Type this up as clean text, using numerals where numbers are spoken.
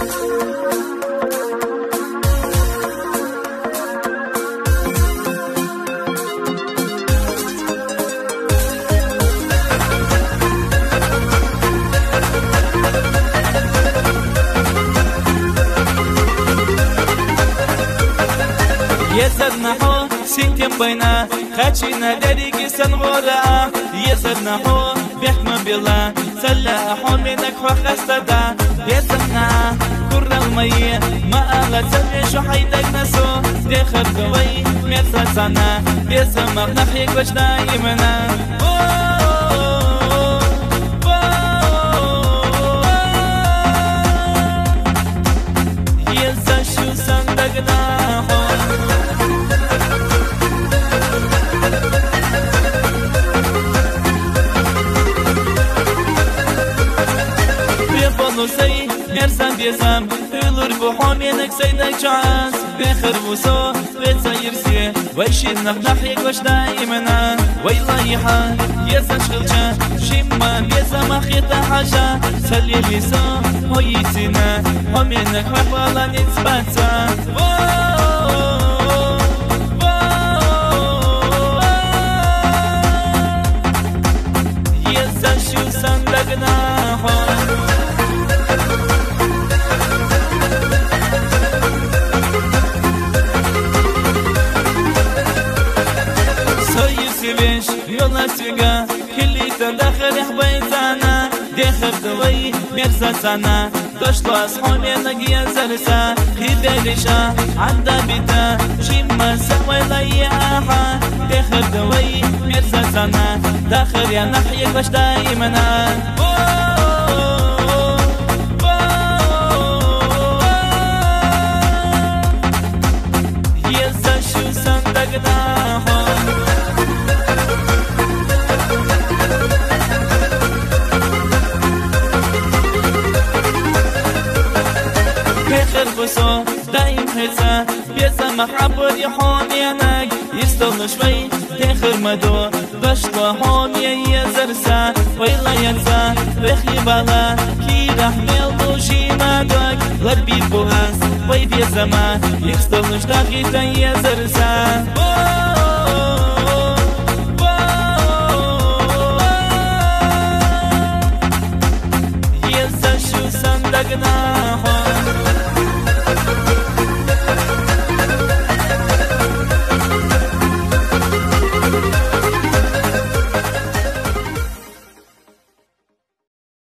يزرنحو سنتين بينا خاتشينا داريكي سنغورا يزرنحو بيحمى بيلا سلاحو منك وخستدا يزرنا كرة المية ما أغلى سميشو حيدك نسو ديخر قوي ميرسا سانا بيزمغ نحيك وش دايمنا يزشو صندقناحو سي مرسم بيزم يلور بحامينك سيدك جاز بخر وصو بتسيرسي ويشيد نحيك وش دايمنا ويلايحا يزشغلجا شما بيزم اخيطا حاجة سلي لسو هويتنا همينك وحوالا نتباتا يزشو صندقناحو سويش يلا سويقا كلي تدخل حبيتانا دخل دوي مرسا سانا دشتو أصحابي نقيا زرسا خيباليشا عدا بيتا شما سوي لياحا دخل دوي مرسا سانا داخل يا نحيك باش دايمنا يزا شو صندقناحو بسو دايم حسا بيزا محبر يحومينك يستغل شوي تاخر مدو دشتو حومي يزرسا ويلا ينسى بخي بالا كي رحمل بوشي مادوك لربي بوهاس وي بيزا ما يستغل شتاقي تا يزرسا يزا شو صندقناحو